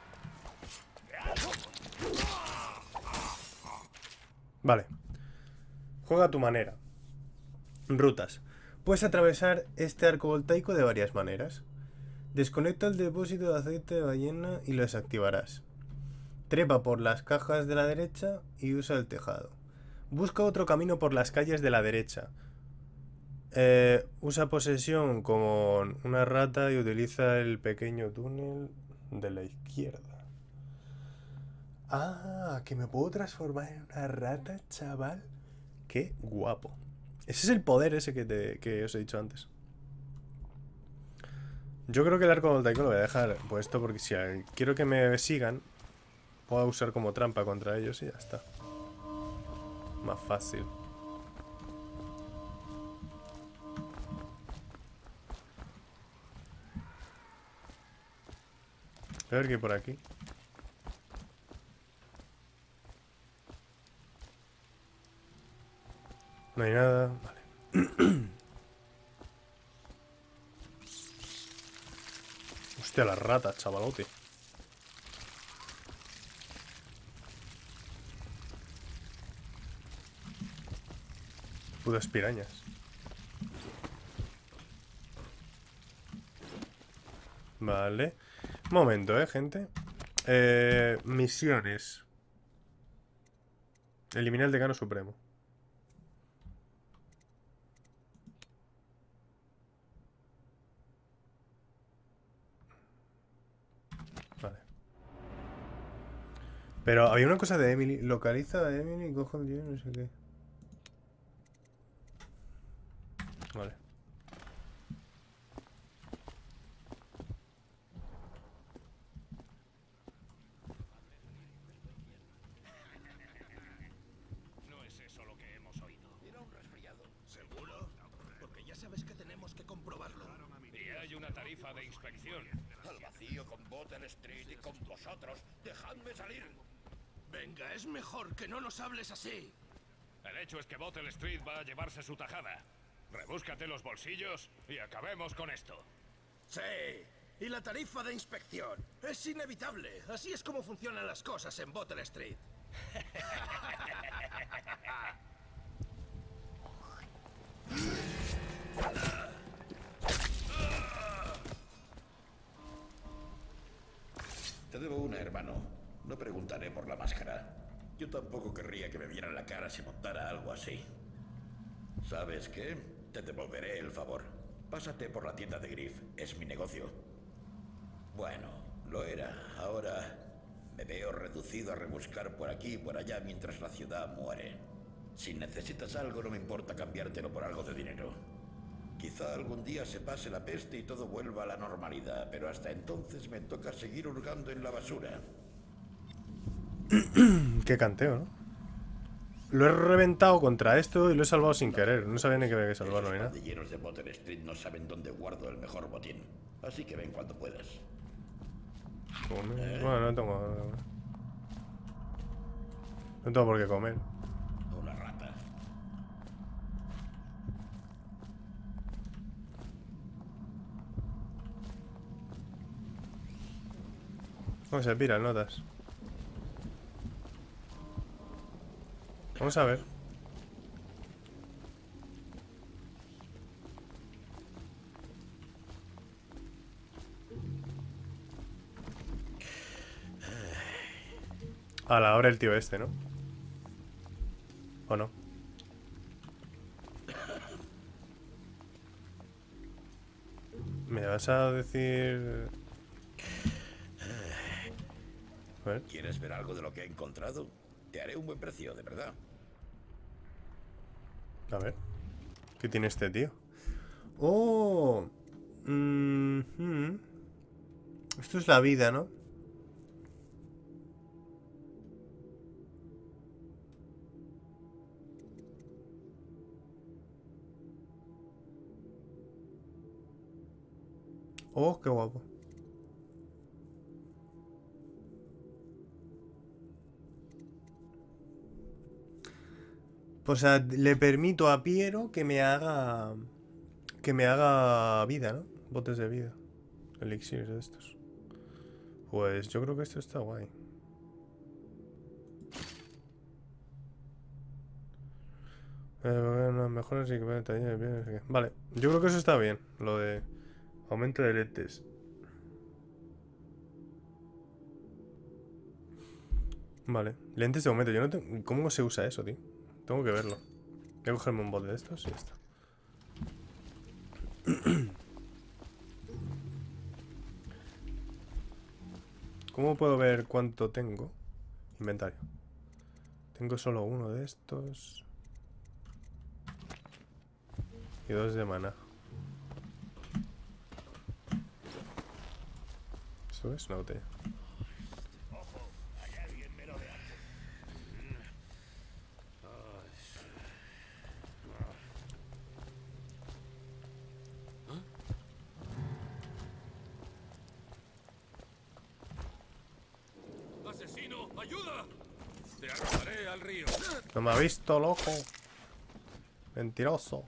Vale. Juega a tu manera. Rutas. Puedes atravesar este arco voltaico de varias maneras. Desconecta el depósito de aceite de ballena y lo desactivarás. Trepa por las cajas de la derecha y usa el tejado. Busca otro camino por las calles de la derecha. Usa posesión como una rata y utiliza el pequeño túnel de la izquierda. Ah, que me puedo transformar en una rata, chaval. Qué guapo. Ese es el poder ese que os he dicho antes. Yo creo que el arco voltaico lo voy a dejar puesto porque si quiero que me sigan, puedo usar como trampa contra ellos y ya está. Más fácil. A ver qué hay por aquí. No hay nada. Vale. Hostia, las ratas, chavalote. Putas pirañas. Vale. Momento, gente. Misiones. Eliminar al decano supremo. Vale. Pero había una cosa de Emily. Localiza a Emily y cojo el dinero, no sé qué. Vale. No es eso lo que hemos oído. Era un resfriado. ¿Seguro? Porque ya sabes que tenemos que comprobarlo. Y hay una tarifa de inspección. Al vacío con Bottle Street y con vosotros. ¡Dejadme salir! Venga, es mejor que no nos hables así. El hecho es que Bottle Street va a llevarse su tajada. Rebúscate los bolsillos y acabemos con esto. Sí, y la tarifa de inspección. Es inevitable. Así es como funcionan las cosas en Bottle Street. Te debo una, hermano. No preguntaré por la máscara. Yo tampoco querría que me vieran la cara si montara algo así. ¿Sabes qué? Te devolveré el favor. Pásate por la tienda de Griff. Es mi negocio. Bueno, lo era. Ahora me veo reducido a rebuscar por aquí y por allá mientras la ciudad muere. Si necesitas algo, no me importa cambiártelo por algo de dinero. Quizá algún día se pase la peste y todo vuelva a la normalidad, pero hasta entonces me toca seguir hurgando en la basura. Qué canteo, ¿no? Lo he reventado contra esto y lo he salvado sin querer. No sabía ni que había que salvarlo ni nada. Los pandilleros de Bottle Street no saben dónde guardo el mejor botín. Así que ven cuando puedas. ¿Comer? Bueno, no tengo... No tengo por qué comer. Una rata. ¿Cómo se pira, notas? Vamos a ver. A la hora el tío este, ¿no? ¿O no? ¿Me vas a decir...? A ver. ¿Quieres ver algo de lo que he encontrado? Te haré un buen precio, de verdad. A ver. ¿Qué tiene este tío? ¡Oh! Esto es la vida, ¿no? Oh, qué guapo. Pues le permito a Piero que me haga... Que me haga vida, ¿no? Botes de vida. Elixirs de estos. Pues yo creo que esto está guay. Mejoras y que taller bien, no sé qué. Vale, yo creo que eso está bien. Lo de aumento de lentes. Vale, lentes de aumento. Yo no tengo... ¿Cómo se usa eso, tío? Tengo que verlo. Voy a cogerme un bot de estos y ya está. ¿Cómo puedo ver cuánto tengo? Inventario. Tengo solo uno de estos. Y 2 de maná. ¿Eso es una botella? ¡Asesino! ¡Ayuda! Te arrojaré al río. No me ha visto, loco. Mentiroso.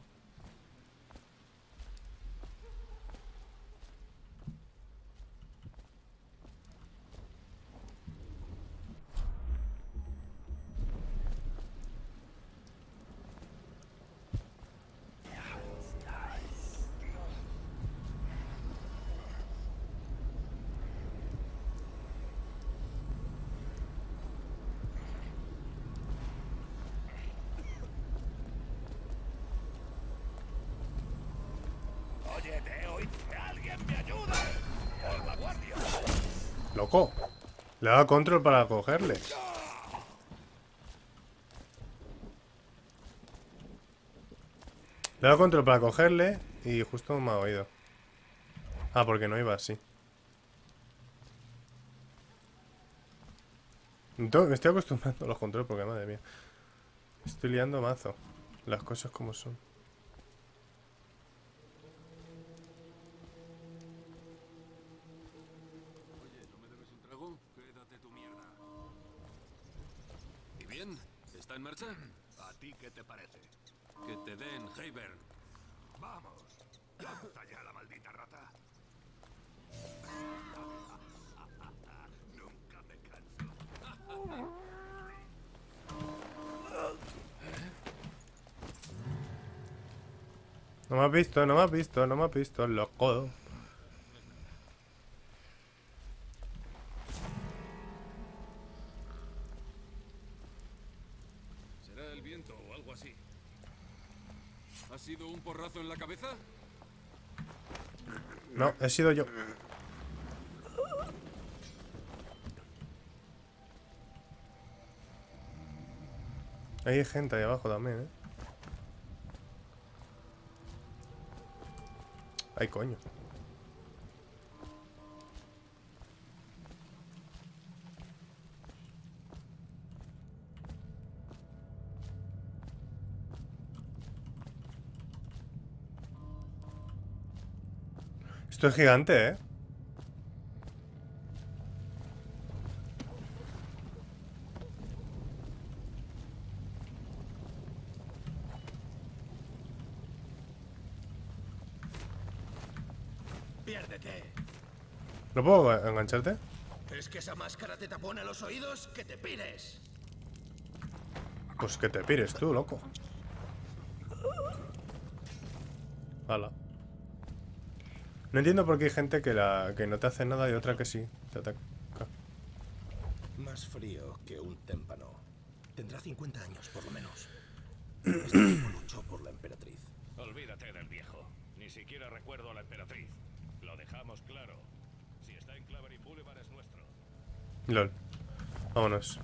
Oye, Teo, ¡alguien me ayuda! ¡Por la guardia! Loco. Le he dado control para cogerle. Le he dado control para cogerle y justo me ha oído. Ah, porque no iba así. Me estoy acostumbrando a los controles porque, madre mía, estoy liando mazo. Las cosas como son. Oye, ¿no me debes un trago? Quédate tu mierda. ¿Y bien? ¿Está en marcha? ¿A ti qué te parece? Que te den, Hayburn. ¡Vamos! ¡Lanza ya la maldita rata! Nunca me canso. No me has visto, no me has visto, no me has visto, loco. ¿Será el viento o algo así? ¿Ha sido un porrazo en la cabeza? No, he sido yo. Hay gente ahí abajo también, ¿eh? Ay, coño. Esto es gigante, ¿eh? ¡Piérdete! ¿No puedo engancharte? ¿Es que esa máscara te tapona los oídos? ¡Que te pires! Pues que te pires tú, loco. Hala. No entiendo por qué hay gente que no te hace nada y otra que sí te ataca. Más frío que un témpano. Tendrá 50 años, por lo menos. Este tipo luchó por la emperatriz. Olvídate del viejo. Ni siquiera recuerdo a la emperatriz. Lo dejamos claro. Si está en Clavering Boulevard es nuestro. LOL. Vámonos.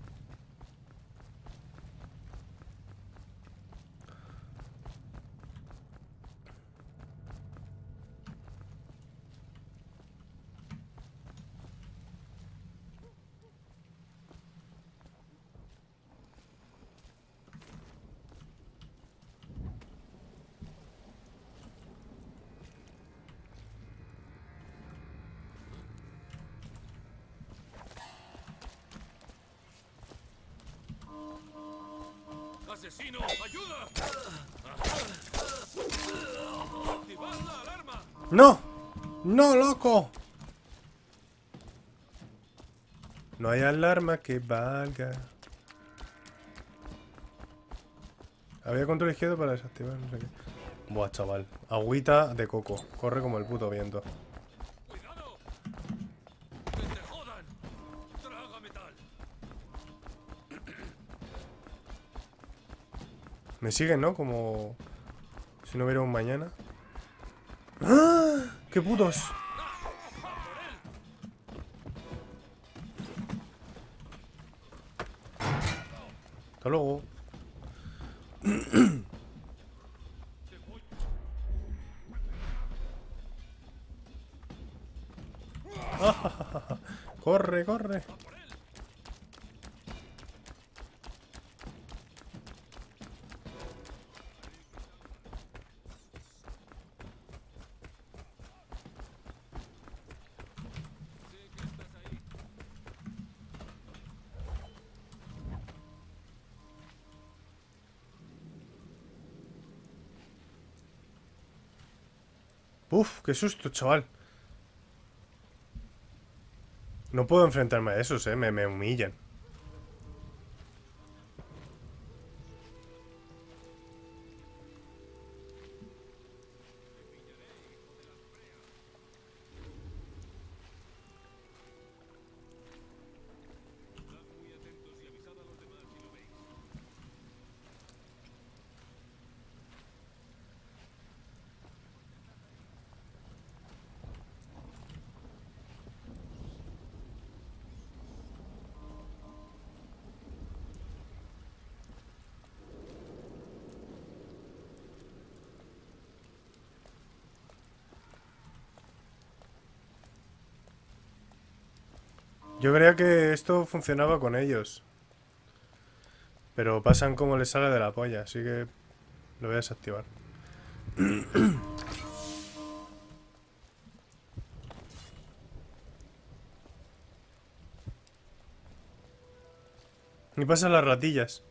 ¡Asesino! ¡Ayuda! ¡Activad la alarma! ¡No! ¡No, loco! No hay alarma que valga. Había control izquierdo para desactivar, no sé qué. Buah, chaval. Agüita de coco. Corre como el puto viento. ¡Cuidado! ¡Que te jodan! ¡Traga metal! Me siguen, ¿no? Como si no hubiera un mañana. ¡Ah! ¡Qué putos! Hasta luego. Corre, corre. Uf, qué susto, chaval. No puedo enfrentarme a esos, me humillan. Yo creía que esto funcionaba con ellos. Pero pasan como les sale de la polla, así que lo voy a desactivar. Y pasan las ratillas.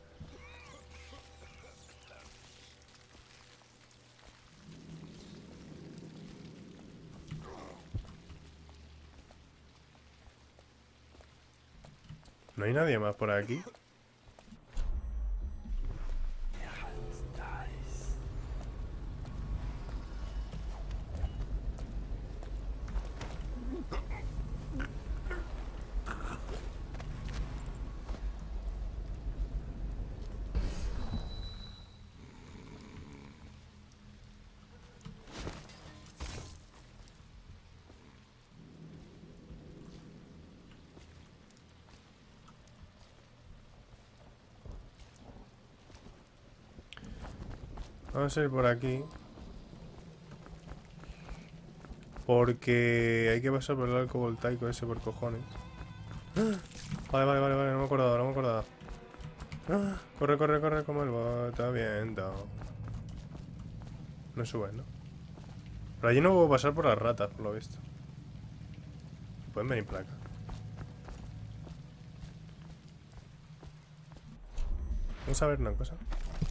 ¿No hay nadie más por aquí? Vamos a ir por aquí. Porque hay que pasar por el arco voltaico ese por cojones. Vale, no me acordaba. Corre como el botaviento. No sube, ¿no? Por allí no puedo pasar por las ratas, por lo visto. Pueden venir por acá. Vamos a ver una cosa.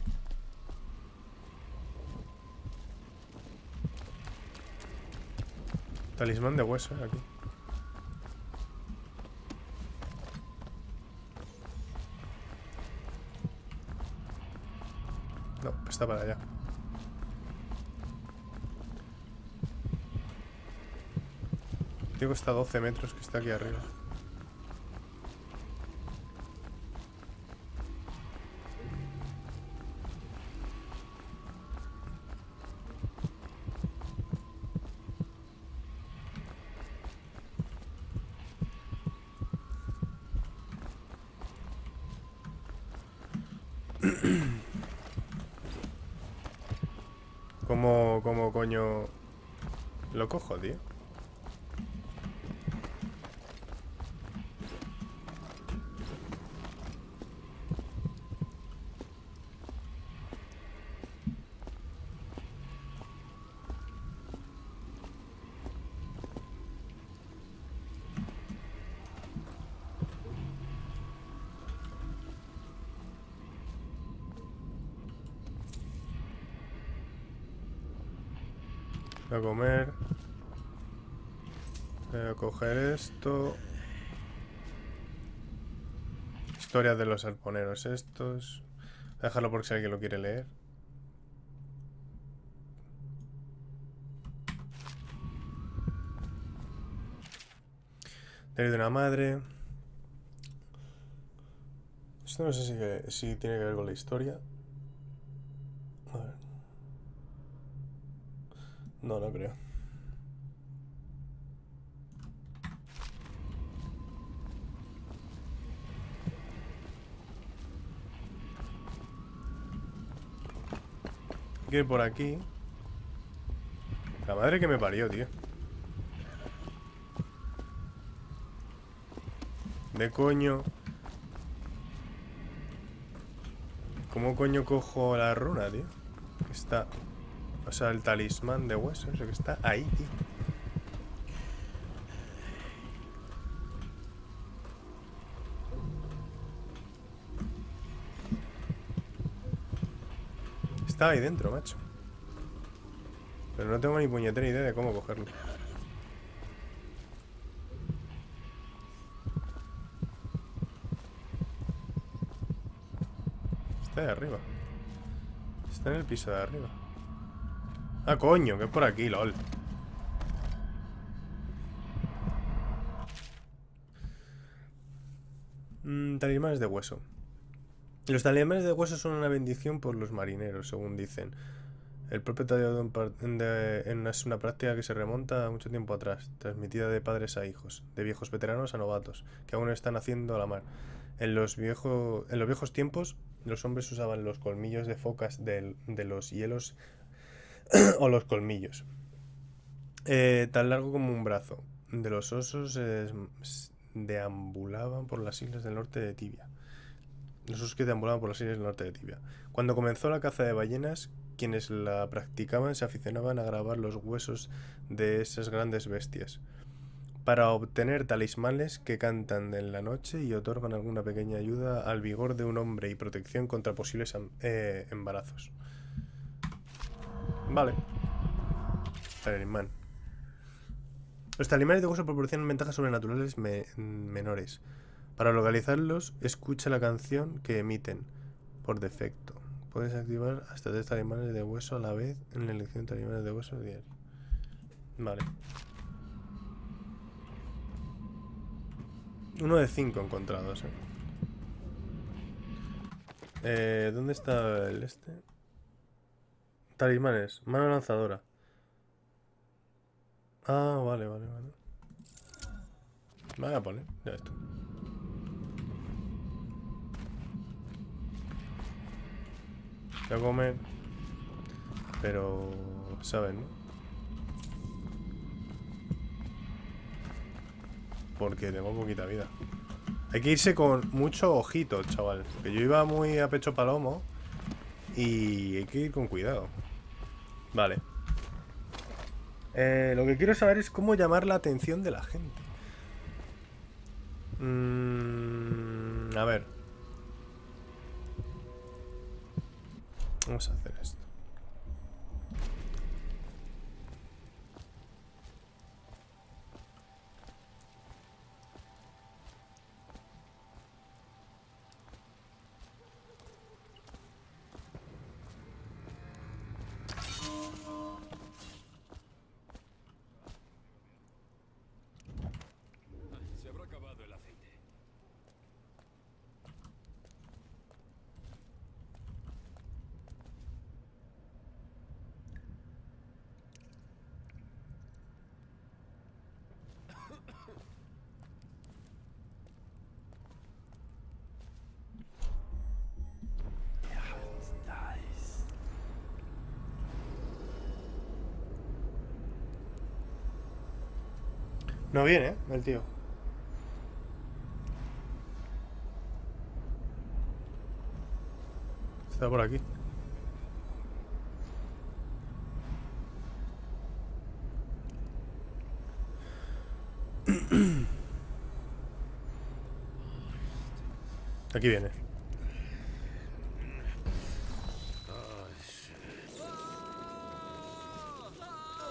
Talismán de hueso, aquí. No, está para allá. Digo, está a 12 metros, que está aquí arriba. ¿Cómo coño lo cojo, tío? Voy a comer. Voy a coger esto. Historia de los arponeros estos. Voy a dejarlo por si alguien lo quiere leer. Diario de una madre. Esto no sé si tiene que ver con la historia. A ver. No, no creo. Hay que ir por aquí. La madre que me parió, tío. De coño. ¿Cómo coño cojo la runa, tío? Está... O sea, el talismán de hueso, eso que está ahí, tío. Está ahí dentro, macho. Pero no tengo ni puñetera idea de cómo cogerlo. Está ahí arriba. Está en el piso de arriba. Ah, coño, que es por aquí, lol. Talismanes de hueso. Los talismanes de hueso son una bendición por los marineros, según dicen. El propio tallado es una práctica que se remonta a mucho tiempo atrás, transmitida de padres a hijos, de viejos veteranos a novatos, que aún están haciendo a la mar. En los viejos tiempos, los hombres usaban los colmillos de focas de los hielos o los colmillos, tan largo como un brazo. De los osos deambulaban por las islas del norte de Tibia. Los osos que deambulaban por las islas del norte de Tibia. Cuando comenzó la caza de ballenas, quienes la practicaban se aficionaban a grabar los huesos de esas grandes bestias para obtener talismanes que cantan en la noche y otorgan alguna pequeña ayuda al vigor de un hombre y protección contra posibles embarazos. Vale. Talismán. Los talismanes de hueso proporcionan ventajas sobrenaturales menores. Para localizarlos, escucha la canción que emiten por defecto. Puedes activar hasta 3 talismanes de hueso a la vez en la elección de talismanes de hueso diario. Vale. 1 de 5 encontrados, ¿dónde está el este? Talismanes. Mano lanzadora. Ah, vale. Voy a poner, ya esto. Voy a comer. Pero... ¿saben, no? Porque tengo poquita vida. Hay que irse con mucho ojito, chaval. Que yo iba muy a pecho palomo. Y hay que ir con cuidado. Vale. Lo que quiero saber es cómo llamar la atención de la gente. A ver. Vamos a hacer esto. Se habrá acabado el aceite. No viene, ¿eh? El tío. Está por aquí. Aquí viene.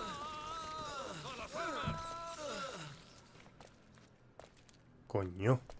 Coño.